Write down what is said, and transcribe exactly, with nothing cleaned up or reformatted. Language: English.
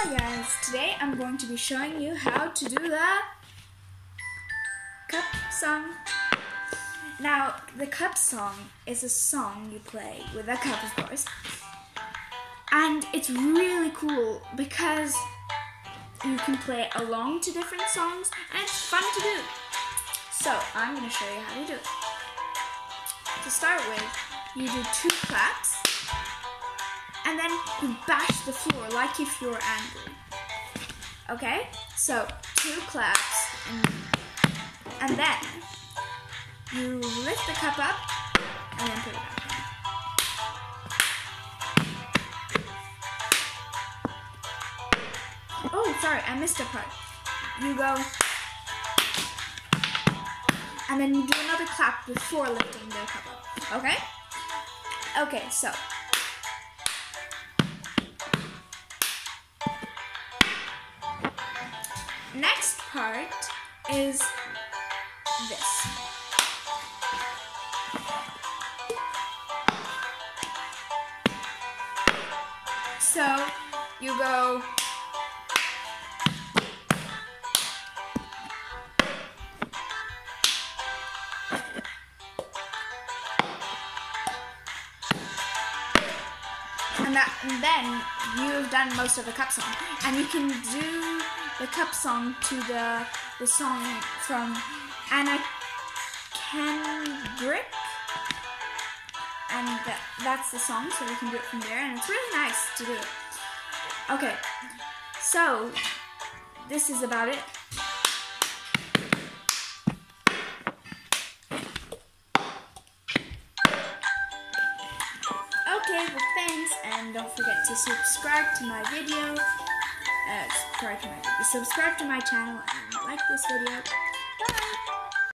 Hi guys, today I'm going to be showing you how to do the cup song. Now, the cup song is a song you play with a cup, of course. And it's really cool because you can play along to different songs and it's fun to do. So, I'm going to show you how to do it. To start with, you do two claps. And then you bash the floor like if you're angry. Okay? So, two claps. And, and then you lift the cup up and then put it back down. Oh, sorry, I missed a part. You go and then you do another clap before lifting the cup up. Okay? Okay, so next part is this. So you go and, that, and then you've done most of the cup song, and you can do the cup song to the the song from Anna Kendrick, and that, that's the song, so you can do it from there, and it's really nice to do it. Okay, so this is about it. Okay, well thanks, and don't forget to subscribe to my video. Uh, subscribe to my video. Subscribe to my channel and like this video.